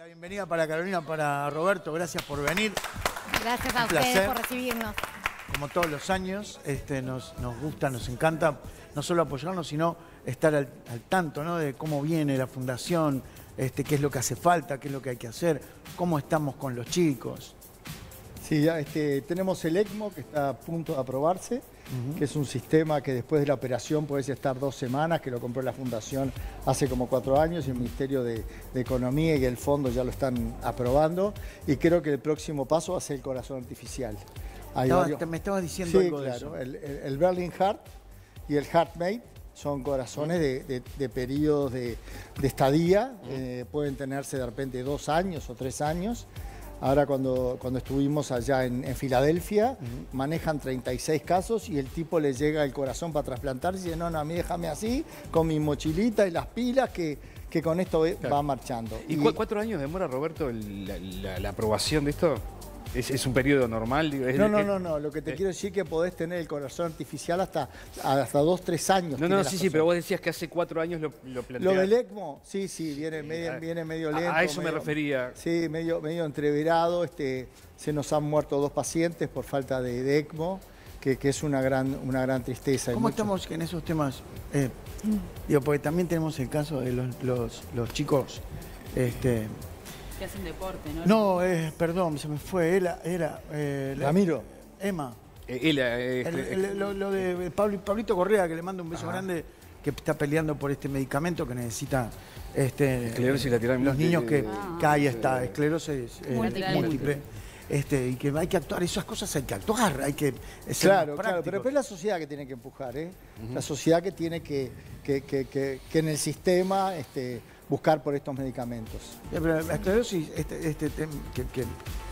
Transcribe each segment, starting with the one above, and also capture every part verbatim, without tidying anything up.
La bienvenida para Carolina, para Roberto, gracias por venir. Gracias a Un ustedes placer. por recibirnos. Como todos los años, este, nos, nos gusta, nos encanta no solo apoyarnos, sino estar al, al tanto, ¿no?, de cómo viene la fundación, este, qué es lo que hace falta, qué es lo que hay que hacer, cómo estamos con los chicos. Sí, ya este, tenemos el ECMO que está a punto de aprobarse, uh-huh. que es un sistema que después de la operación puedes estar dos semanas, que lo compró la Fundación hace como cuatro años y el Ministerio de, de Economía y el Fondo ya lo están aprobando, y creo que el próximo paso va a ser el corazón artificial. Hay Estaba, varios... Me estabas diciendo sí, algo claro, de eso. El, el, el Berlin Heart y el HeartMate son corazones de, de, de periodos de, de estadía, uh-huh. eh, pueden tenerse de repente dos años o tres años. Ahora cuando, cuando estuvimos allá en, en Filadelfia, uh-huh. manejan treinta y seis casos y el tipo le llega el corazón para trasplantar y dice, no, no, a mí déjame así, con mi mochilita y las pilas, que, que con esto claro. va marchando. ¿Y, ¿Y cuatro años demora, Roberto, el, la, la, la aprobación de esto? ¿Es, es un periodo normal? Digo, es, no, no, es, no, no, lo que te eh, quiero decir es que podés tener el corazón artificial hasta, hasta dos, tres años. No, no, sí, sí, pero vos decías que hace cuatro años lo, lo planteaste. Lo del ECMO, sí, sí, viene, sí, medio, a, viene medio lento. A eso medio, me refería. Sí, medio, medio entreverado, este, se nos han muerto dos pacientes por falta de, de ECMO, que, que es una gran, una gran tristeza. ¿Cómo mucho... estamos en esos temas? Eh, mm. Digo, porque también tenemos el caso de los, los, los chicos... Este, que hacen deporte, ¿no? No, eh, perdón, se me fue. Era, era eh, Ramiro. Emma. Eh, él, eh, el, el, lo, lo de Pablo, Pablito Correa, que le mando un beso Ajá. grande, que está peleando por este medicamento que necesita este, esclerosis lateral. Los niños que, ah, que ahí está, esclerosis eh, múltiple. múltiple. Este, y que hay que actuar, esas cosas hay que actuar, hay que ser Claro, claro, pero después es la sociedad que tiene que empujar, ¿eh? Uh-huh. La sociedad que tiene que, que, que, que, que en el sistema este, buscar por estos medicamentos. Sí, pero la esclerosis, este, este, que, que,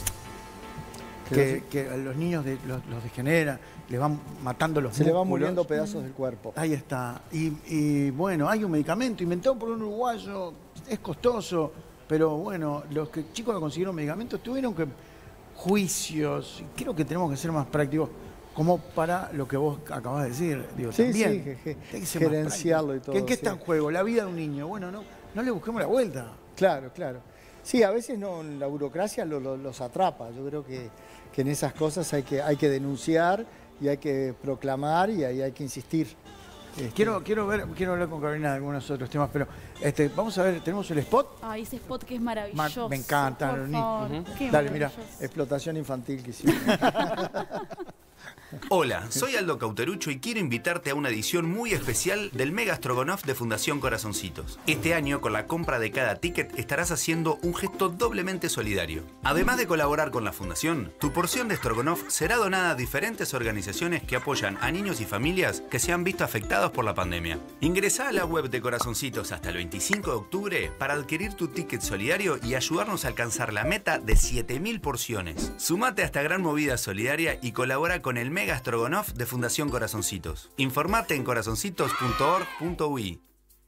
que, que a los niños de, los, los degenera, les van matando los Se músculos. le van muriendo pedazos del cuerpo. Ahí está. Y, y bueno, hay un medicamento inventado por un uruguayo, es costoso, pero bueno, los que, chicos que consiguieron medicamentos tuvieron que juicios, y creo que tenemos que ser más prácticos, como para lo que vos acabás de decir. Digo, sí, también, sí, que, que gerenciarlo y todo. ¿En qué sí. está en juego? La vida de un niño. Bueno, no, no le busquemos la vuelta. Claro, claro. Sí, a veces no, la burocracia lo, lo, los atrapa. Yo creo que, que en esas cosas hay que, hay que denunciar y hay que proclamar y ahí hay que insistir. Este... Quiero, quiero ver, quiero hablar con Carolina de algunos otros temas, pero este, vamos a ver, tenemos el spot. Ah, ese spot que es maravilloso. Me encanta, los niños. Uh-huh. Dale, mira, explotación infantil que hicimos. Hola, soy Aldo Cauterucho y quiero invitarte a una edición muy especial del Mega Strogonoff de Fundación Corazoncitos. Este año, con la compra de cada ticket, estarás haciendo un gesto doblemente solidario. Además de colaborar con la Fundación, tu porción de Strogonoff será donada a diferentes organizaciones que apoyan a niños y familias que se han visto afectados por la pandemia. Ingresá a la web de Corazoncitos hasta el veinticinco de octubre para adquirir tu ticket solidario y ayudarnos a alcanzar la meta de siete mil porciones. Sumate a esta gran movida solidaria y colabora con el Mega Mega Strogonoff de Fundación Corazoncitos. Informate en corazoncitos punto org punto uy.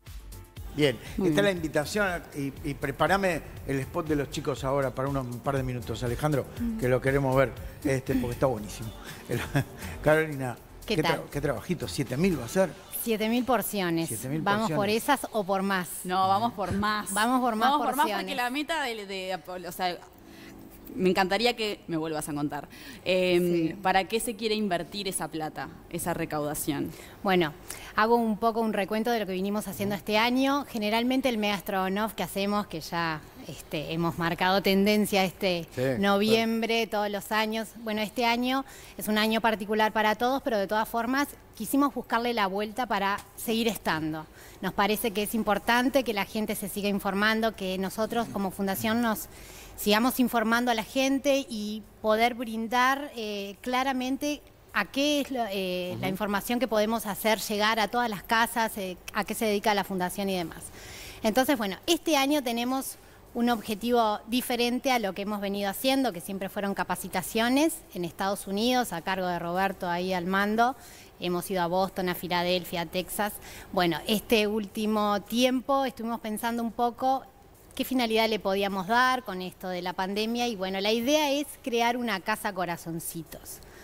Bien, Muy está bien. La invitación y, y prepárame el spot de los chicos ahora para unos un par de minutos, Alejandro, mm. que lo queremos ver, este, porque está buenísimo. El, Carolina, ¿qué, ¿qué, tal? Tra ¿qué trabajito? ¿siete mil va a ser? siete mil porciones. siete mil ¿Vamos porciones. por esas o por más? No, vamos por más. Vamos por más Vamos por porciones. más porque la meta de... de, de o sea, me encantaría que me vuelvas a contar. Eh, sí. ¿Para qué se quiere invertir esa plata, esa recaudación? Bueno, hago un poco un recuento de lo que vinimos haciendo este año. Generalmente el Mega Strogonoff que hacemos, que ya este, hemos marcado tendencia este sí, noviembre, claro. todos los años. Bueno, este año es un año particular para todos, pero de todas formas quisimos buscarle la vuelta para seguir estando. Nos parece que es importante que la gente se siga informando, que nosotros como fundación nos sigamos informando a la gente y poder brindar eh, claramente a qué es lo, eh, uh-huh. la información que podemos hacer llegar a todas las casas, eh, a qué se dedica la fundación y demás. Entonces, bueno, este año tenemos un objetivo diferente a lo que hemos venido haciendo, que siempre fueron capacitaciones en Estados Unidos, a cargo de Roberto ahí al mando. Hemos ido a Boston, a Filadelfia, a Texas. Bueno, este último tiempo estuvimos pensando un poco qué finalidad le podíamos dar con esto de la pandemia y bueno, la idea es crear una casa corazoncitos,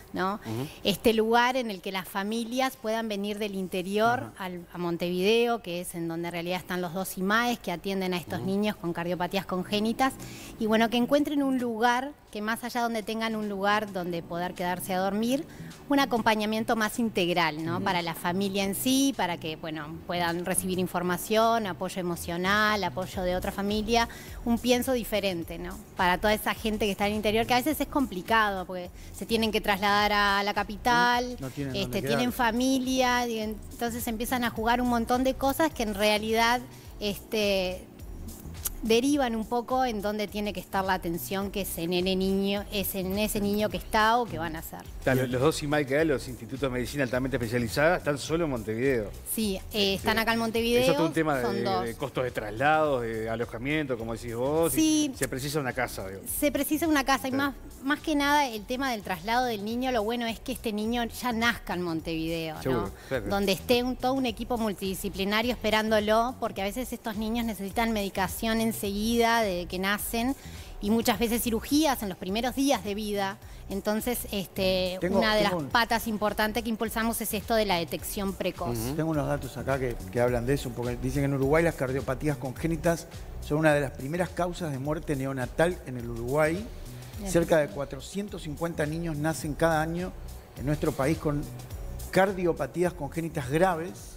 ¿no? Uh-huh. Este lugar en el que las familias puedan venir del interior uh-huh. al, a Montevideo, que es en donde en realidad están los dos I M A E S que atienden a estos uh-huh. niños con cardiopatías congénitas, y bueno, que encuentren un lugar, que más allá donde tengan un lugar donde poder quedarse a dormir, un acompañamiento más integral, ¿no? Uh-huh. Para la familia en sí, para que, bueno, puedan recibir información, apoyo emocional, apoyo de otra familia, un pienso diferente, ¿no? Para toda esa gente que está en el interior, que a veces es complicado, porque se tienen que trasladar a la capital, no tienen, este, tienen familia, y entonces empiezan a jugar un montón de cosas que en realidad este, derivan un poco en dónde tiene que estar la atención, que es en el niño, es en ese niño que está o que van a ser. Claro, los dos I M A E que hay, los institutos de medicina altamente especializada, están solo en Montevideo. Sí, eh, están acá en Montevideo. Eso es todo un tema son de, dos. de costos de traslados, de alojamiento, como decís vos. Sí. Y se precisa una casa, digo. Se precisa una casa, Sí. y más, más que nada el tema del traslado del niño, lo bueno es que este niño ya nazca en Montevideo, ¿no? Seguro, claro. Donde esté un, todo un equipo multidisciplinario esperándolo, porque a veces estos niños necesitan medicación enseguida de que nacen, y muchas veces cirugías en los primeros días de vida. Entonces, este, Tengo- una de tengo las un- patas importantes que impulsamos es esto de la detección precoz. Ujú. Tengo unos datos acá que, que hablan de eso, porque dicen que en Uruguay las cardiopatías congénitas son una de las primeras causas de muerte neonatal en el Uruguay. Bien. Cerca de cuatrocientos cincuenta niños nacen cada año en nuestro país con cardiopatías congénitas graves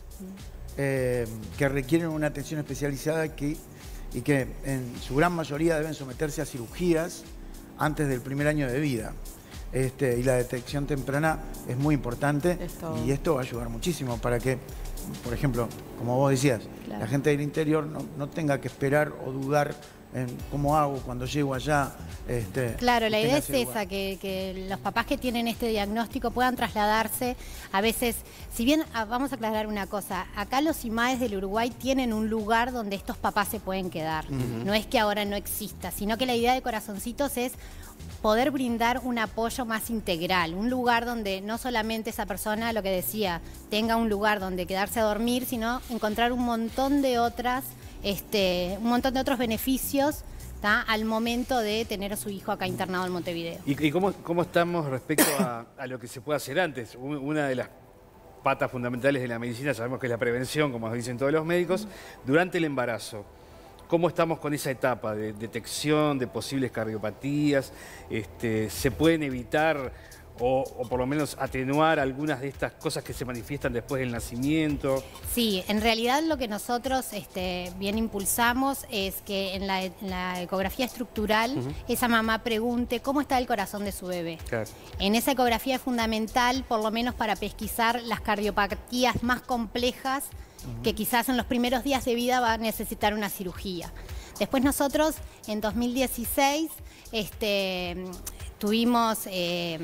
eh, que requieren una atención especializada que, y que en su gran mayoría deben someterse a cirugías antes del primer año de vida. Este, y la detección temprana es muy importante Esto- y esto va a ayudar muchísimo para que, por ejemplo, como vos decías, Claro. la gente del interior no, no tenga que esperar o dudar en cómo hago cuando llego allá. Este, Claro, la y idea tenga es ese lugar. esa, que, que los papás que tienen este diagnóstico puedan trasladarse. A veces, si bien, ah, vamos a aclarar una cosa, acá los I M A E S del Uruguay tienen un lugar donde estos papás se pueden quedar. Ujú. No es que ahora no exista, sino que la idea de Corazoncitos es poder brindar un apoyo más integral, un lugar donde no solamente esa persona, lo que decía, tenga un lugar donde quedarse a dormir, sino encontrar un montón de otras, este, un montón de otros beneficios, ¿tá? Al momento de tener a su hijo acá internado en Montevideo. ¿Y, y cómo, cómo estamos respecto a, a lo que se puede hacer antes? Un- Una de las patas fundamentales de la medicina sabemos que es la prevención, como nos dicen todos los médicos, durante el embarazo. ¿Cómo estamos con esa etapa de detección de posibles cardiopatías? Este, ¿Se pueden evitar o, o por lo menos atenuar algunas de estas cosas que se manifiestan después del nacimiento? Sí, en realidad lo que nosotros este, bien impulsamos es que en la, en la ecografía estructural Ujú. esa mamá pregunte cómo está el corazón de su bebé. Claro. En esa ecografía es fundamental, por lo menos para pesquisar las cardiopatías más complejas, que quizás en los primeros días de vida va a necesitar una cirugía. Después nosotros, en dos mil dieciséis, este, tuvimos eh,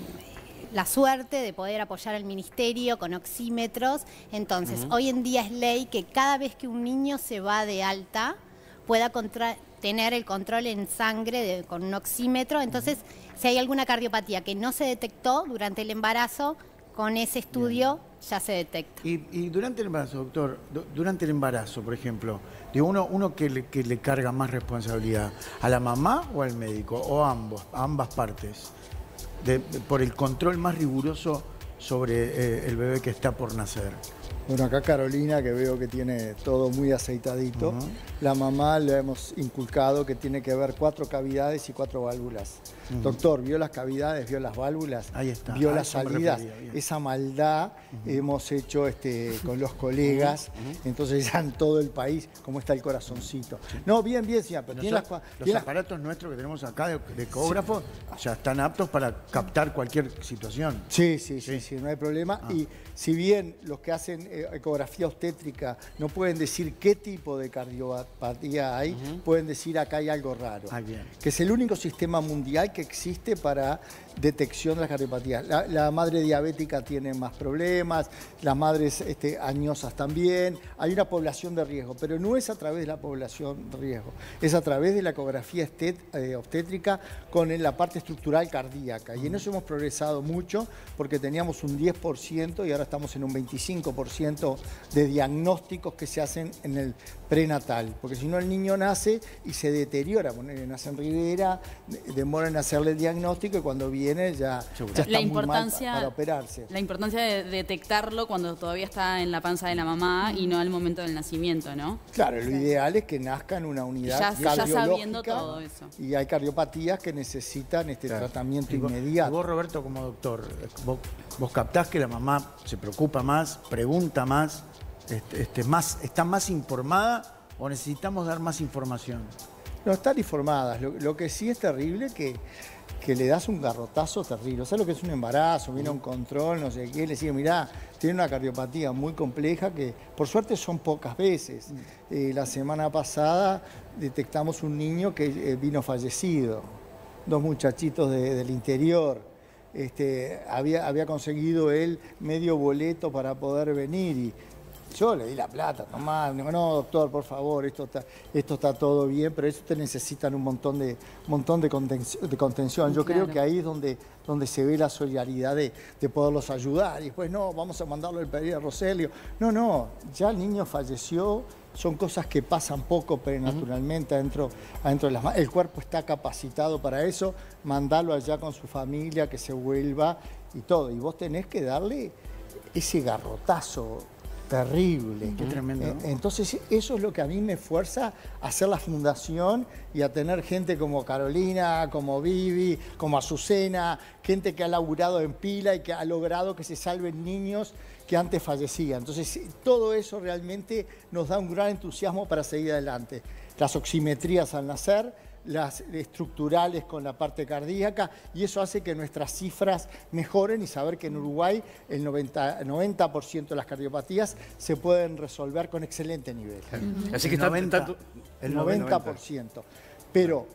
la suerte de poder apoyar al ministerio con oxímetros. Entonces, Ujú. hoy en día es ley que cada vez que un niño se va de alta, pueda contra- tener el control en sangre de- con un oxímetro. Entonces, si hay alguna cardiopatía que no se detectó durante el embarazo, con ese estudio ya se detecta. Y, y durante el embarazo, doctor, du- durante el embarazo, por ejemplo, digo, uno, uno que, le, que le carga más responsabilidad, ¿a la mamá o al médico? ¿O a ambos, a ambas partes? De- de- por el control más riguroso sobre eh, el bebé que está por nacer. Bueno, acá Carolina, que veo que tiene todo muy aceitadito. Ujú. La mamá le hemos inculcado que tiene que ver cuatro cavidades y cuatro válvulas. Ujú. Doctor, ¿vio las cavidades, vio las válvulas? Ahí está. ¿Vio A las eso me salidas? refería, bien. Esa maldad hemos hecho este, con los colegas. Entonces ya en todo el país, cómo está el corazoncito. No, bien, bien, señora, pero tiene las, Nosotros- cua- los tiene las- aparatos nuestros que tenemos acá de, de ecógrafo ya están aptos para captar cualquier situación. Sí, sí, sí, Sí. sí, no hay problema. Ah. Y si bien los que hacen eh, ecografía obstétrica no pueden decir qué tipo de cardiopatía hay, pueden decir acá hay algo raro. Ah, bien. Que es el único sistema mundial que existe para detección de las cardiopatías. La, la madre diabética tiene más problemas, las madres este, añosas también. Hay una población de riesgo, pero no es a través de la población de riesgo, es a través de la ecografía estet- eh, obstétrica con la parte estructural cardíaca. Y en eso hemos progresado mucho porque teníamos un diez por ciento y ahora estamos en un veinticinco por ciento de diagnósticos que se hacen en el prenatal, porque si no el niño nace y se deteriora, nace en Rivera, demora en hacerle el diagnóstico y cuando viene ya, ya está la muy importancia, mal para operarse. La importancia de detectarlo cuando todavía está en la panza de la mamá y no al momento del nacimiento, ¿no? Claro, lo ideal es que nazca en una unidad ya, cardiológica, ya sabiendo todo eso. Y hay cardiopatías que necesitan este claro. tratamiento y vos, inmediato. Y vos, Roberto, como doctor, vos, vos captás que la mamá se preocupa más, pregunta más, este, este, más, está más informada o necesitamos dar más información. No, están informadas. Lo, lo que sí es terrible que, que le das un garrotazo terrible. ¿Sabes lo que es un embarazo? Viene a un control, no sé qué, le sigue, mirá, tiene una cardiopatía muy compleja que por suerte son pocas veces. Eh, la semana pasada detectamos un niño que eh, vino fallecido, dos muchachitos de, del interior. Este, había, había conseguido él medio boleto para poder venir y yo le di la plata, tomá, no doctor, por favor, esto está, esto está todo bien, pero eso te necesitan un montón de, montón de, contención, de contención. Yo claro. creo que ahí es donde, donde se ve la solidaridad de, de poderlos ayudar. Y después, no, vamos a mandarlo al pedir a Roselio. No, no, ya el niño falleció, son cosas que pasan poco prenaturalmente adentro, adentro de las manos. El cuerpo está capacitado para eso, mandarlo allá con su familia, que se vuelva y todo. Y vos tenés que darle ese garrotazo terrible. Qué tremendo, ¿no? Entonces eso es lo que a mí me fuerza a hacer la fundación y a tener gente como Carolina, como Vivi, como Azucena, gente que ha laburado en pila y que ha logrado que se salven niños que antes fallecían. Entonces todo eso realmente nos da un gran entusiasmo para seguir adelante. Las oximetrías al nacer, las estructurales con la parte cardíaca, y eso hace que nuestras cifras mejoren y saber que en Uruguay el noventa por ciento de las cardiopatías se pueden resolver con excelente nivel. Uh-huh. Así que el está, noventa, está, el noventa por ciento. Pero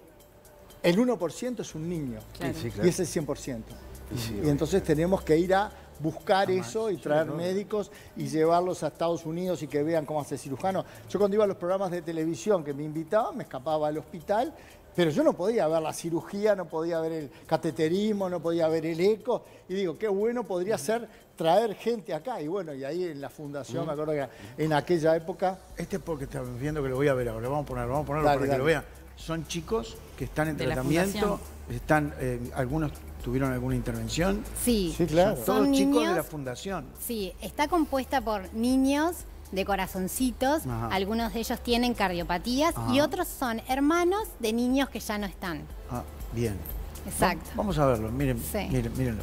el uno por ciento es un niño, claro. Sí, claro. Y es el cien por ciento. Sí, y entonces tenemos que ir a buscar eso y traer sí, médicos y llevarlos a Estados Unidos y que vean cómo hace cirujano. Yo cuando iba a los programas de televisión que me invitaban, me escapaba al hospital, pero yo no podía ver la cirugía, no podía ver el cateterismo, no podía ver el eco. Y digo, qué bueno podría ser traer gente acá. Y bueno, y ahí en la fundación, mm. me acuerdo que en aquella época... Este es porque estás viendo que lo voy a ver ahora. Vamos a ponerlo, vamos a ponerlo dale, para dale. que lo vean. Son chicos que están en de tratamiento, están, eh, algunos tuvieron alguna intervención. Sí, sí claro. Son todos Son chicos niños, de la fundación. Sí, está compuesta por niños de corazoncitos, Ajá. algunos de ellos tienen cardiopatías Ajá. y otros son hermanos de niños que ya no están. Ah, bien. Exacto. Va, vamos a verlo, miren, Sí. miren, mírenlo.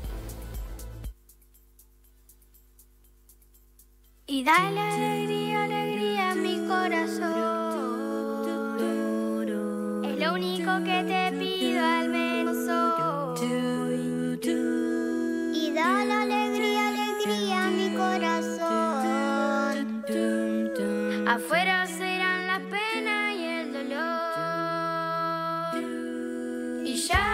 Y dale alegría, alegría a mi corazón. Es lo único que te pido al menos hoy. Y dale alegría, alegría a mi corazón. Afuera serán las penas y el dolor. Y ya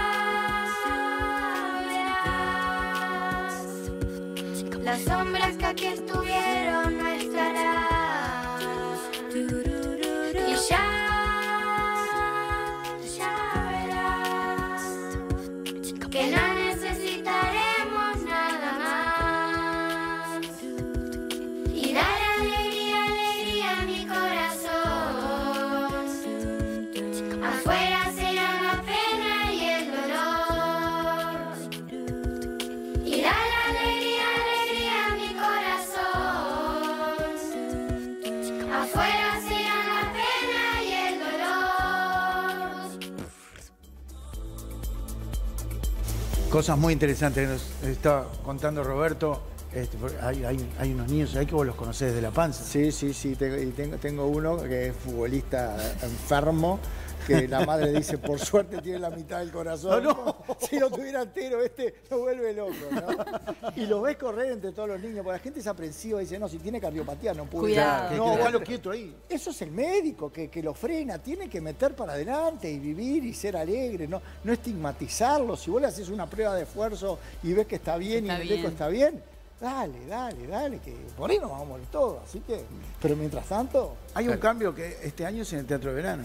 verás, las sombras que aquí estuvieron no estarán. Y ya, ya verás que no necesitaremos nada más. Y dar alegría, alegría a mi corazón. Afuera será la pena y el dolor. Y dar alegría, alegría a mi corazón. Afuera será la pena y el dolor. Cosas muy interesantes que nos estaba contando Roberto. Este, hay, hay, hay unos niños ahí que vos los conocés desde la panza. Sí, sí, sí. Tengo, y tengo, tengo uno que es futbolista enfermo, que la madre dice, por suerte tiene la mitad del corazón. No, no. Si lo tuviera entero, este lo vuelve loco, ¿no? Y lo ves correr entre todos los niños, porque la gente es aprensiva y dice, no, si tiene cardiopatía no puede. Cuidado. Que, No, que bueno, dejalo quieto ahí. eso es el médico, que, que lo frena, tiene que meter para adelante y vivir y ser alegre, no, no estigmatizarlo. Si vos le haces una prueba de esfuerzo y ves que está bien Está y el bien. eco está bien, dale, dale, dale, que por ahí nos vamos a morir todos. Así que, pero mientras tanto, Hay un cambio que este año es en el Teatro de Verano.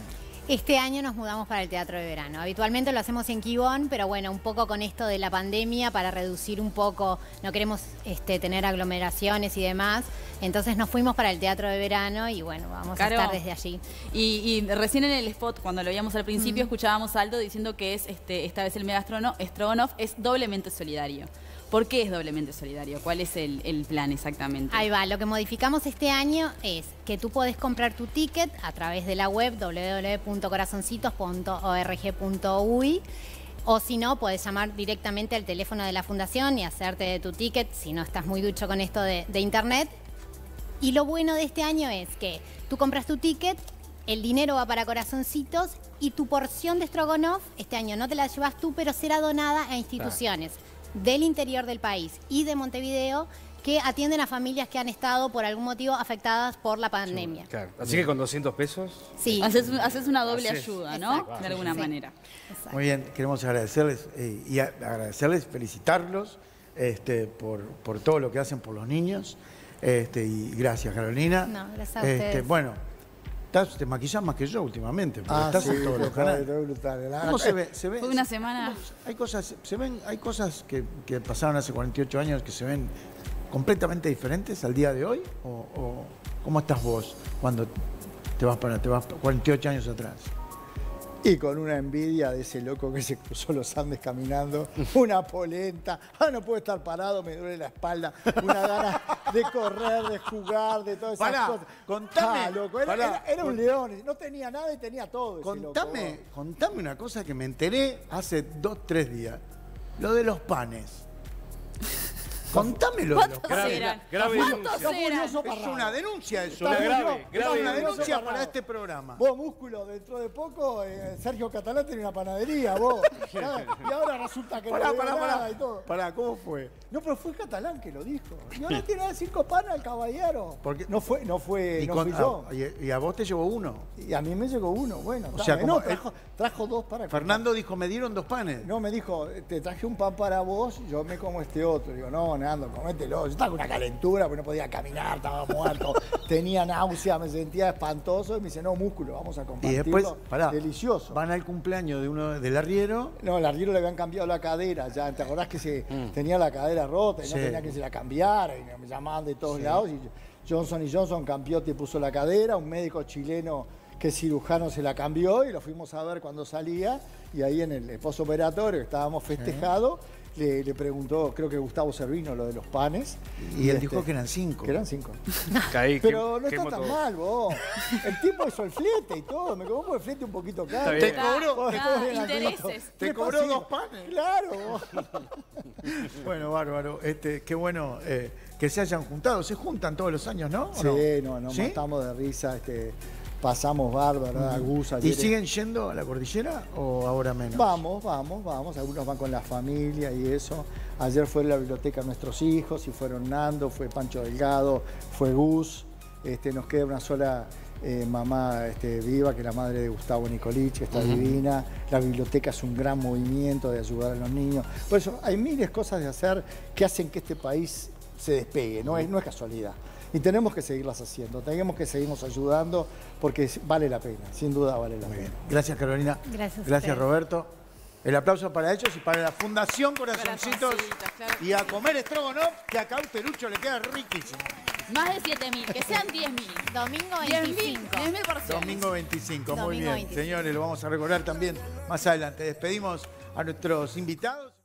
Este año nos mudamos para el Teatro de Verano. Habitualmente lo hacemos en Quibón, pero bueno, un poco con esto de la pandemia, para reducir un poco, no queremos este, tener aglomeraciones y demás. Entonces nos fuimos para el Teatro de Verano y bueno, vamos Caro, a estar desde allí. Y, y recién en el spot, cuando lo veíamos al principio, mm. escuchábamos a Aldo diciendo que es este, esta vez el Mega Strogonoff es doblemente solidario. ¿Por qué es doblemente solidario? ¿Cuál es el, el plan exactamente? Ahí va, lo que modificamos este año es que tú podés comprar tu ticket a través de la web doble u doble u doble u punto corazoncitos punto org punto uy o si no, podés llamar directamente al teléfono de la fundación y hacerte de tu ticket si no estás muy ducho con esto de, de internet. Y lo bueno de este año es que tú compras tu ticket, el dinero va para Corazoncitos y tu porción de Strogonoff este año no te la llevas tú, pero será donada a instituciones del interior del país y de Montevideo que atienden a familias que han estado por algún motivo afectadas por la pandemia. Sí, claro. Así que con doscientos pesos... Sí. Haces, haces una doble Haces. ayuda, ¿no? Exacto. De alguna Sí. manera. Exacto. Muy bien, queremos agradecerles eh, y a- agradecerles, felicitarlos este, por, por todo lo que hacen por los niños. Este, y gracias, Carolina. No, gracias a Este, ustedes. bueno, estás- te maquillas más que yo últimamente, porque Ah, estás sí, en todos los está- canales. está brutal. La- ¿Cómo se ve? ¿Se ve? Fue una semana... Hay cosas, se ven, hay cosas que, que pasaron hace cuarenta y ocho años que se ven completamente diferentes al día de hoy. ¿O, o cómo estás vos cuando te vas para te vas cuarenta y ocho años atrás? Y con una envidia de ese loco que se cruzó los Andes caminando, una polenta, ah, no puedo estar parado, me duele la espalda, una gana de correr, de jugar, de todas esas Pará, cosas. contame, Ah, loco, era, pará, era- era un con- león, no tenía nada y tenía todo. ese loco. Contame, contame una cosa que me enteré hace dos, tres días. Lo de los panes. Contame lo de los ¿Cuántos panes. eran? grave ¿Cuántos denuncia. eran? Es una denuncia eso. Está Es grave, una grave una denuncia. denuncia para este programa. Vos, músculo, dentro de poco, eh, Sergio Catalán tenía una panadería, vos. y ahora resulta que Pará, no pará, debe nada pará. y todo. Pará, ¿cómo fue? No, pero fue Catalán que lo dijo. Y ahora tiene cinco panas el caballero. Porque- no fue, no fue, Y, no con- fui yo. ah, y- y a vos te llevó uno. Y a mí me llegó uno, bueno. O está sea, bien. como no, trajo, trajo dos para Fernando dijo, me dieron dos panes. No, me dijo, te traje un pan para vos, yo me como este otro. Digo, no, Nando, comételo. Yo estaba con una calentura, porque no podía caminar, estaba muerto, tenía náusea, me sentía espantoso. Y me dice, no, músculo, vamos a Y compartirlo. después, pará, Delicioso. van al cumpleaños de uno del arriero. No, al arriero le habían cambiado la cadera ya. ¿Te acordás que se tenía la cadera rota y no Sí. tenía que se la cambiara? Y me llamaban de todos lados. Y Johnson y Johnson cambió, te puso la cadera. Un médico chileno que es cirujano se la cambió y lo fuimos a ver cuando salía. Y ahí en el postoperatorio, que estábamos festejados, le, le preguntó, creo que Gustavo Servino, lo de los panes. Y él este, dijo que eran cinco. Que eran cinco. Caí, Pero no qué- está quemo tan todo. mal, vos. El tipo hizo el flete y todo. Me cobró el flete un poquito caro. Está bien. Te cobró, Vos, te Ah, cobró en intereses. algunos- Te tres cobró pasivos. dos panes. Claro. vos. Bueno, bárbaro. Este, qué bueno eh, que se hayan juntado. Se juntan todos los años, ¿no? ¿O no? Sí, no, nos ¿Sí? matamos de risa. Este, pasamos bárbaro, ¿verdad? Gus, ¿Y ayer- siguen yendo a la cordillera o ahora menos? Vamos, vamos, vamos. Algunos van con la familia y eso. Ayer fue a la biblioteca nuestros hijos y fueron Nando, fue Pancho Delgado, fue Gus. Este, nos queda una sola eh, mamá este, viva, que es la madre de Gustavo Nicolich, que está divina. La biblioteca es un gran movimiento de ayudar a los niños. Por eso hay miles de cosas de hacer que hacen que este país se despegue, no es, no es casualidad. Y tenemos que seguirlas haciendo, tenemos que seguirnos ayudando porque vale la pena, sin duda vale la Muy pena. bien. Gracias, Carolina. Gracias a Gracias, ustedes. Roberto. El aplauso para ellos y para la Fundación Corazoncitos. Corazoncitos, claro. Y a comer Strogonoff, que a Cauterucho le queda riquísimo. Más de siete mil, que sean diez mil. Domingo diez mil veinticinco. diez mil porciones. Domingo veinticinco, muy Domingo bien. veinticinco. Señores, lo vamos a recordar también más adelante. Despedimos a nuestros invitados.